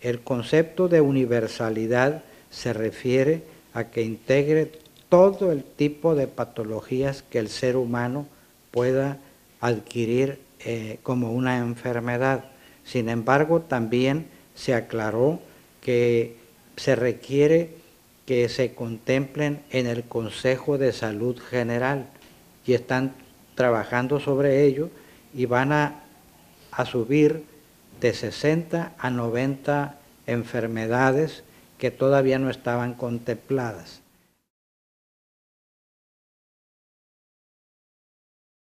El concepto de universalidad se refiere a que integre todo el tipo de patologías que el ser humano pueda adquirir como una enfermedad. Sin embargo, también se aclaró que se requiere que se contemplen en el Consejo de Salud General y están trabajando sobre ello y van a subir de 60 a 90 enfermedades que todavía no estaban contempladas.